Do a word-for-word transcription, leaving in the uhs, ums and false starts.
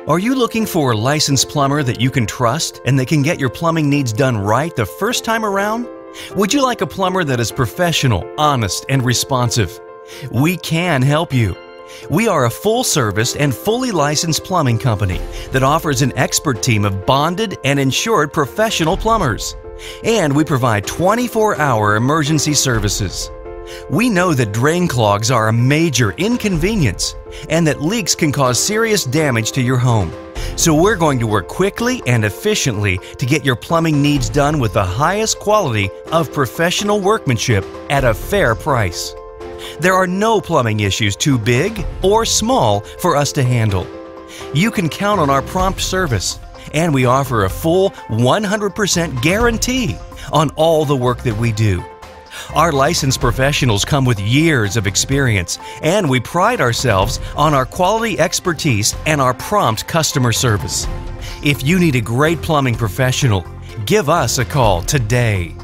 Are you looking for a licensed plumber that you can trust and that can get your plumbing needs done right the first time around? Would you like a plumber that is professional, honest, and responsive? We can help you. We are a full-service and fully licensed plumbing company that offers an expert team of bonded and insured professional plumbers. And we provide twenty-four hour emergency services. We know that drain clogs are a major inconvenience and that leaks can cause serious damage to your home. So we're going to work quickly and efficiently to get your plumbing needs done with the highest quality of professional workmanship at a fair price. There are no plumbing issues too big or small for us to handle. You can count on our prompt service, and we offer a full one hundred percent guarantee on all the work that we do. Our licensed professionals come with years of experience, and we pride ourselves on our quality expertise and our prompt customer service. If you need a great plumbing professional, give us a call today.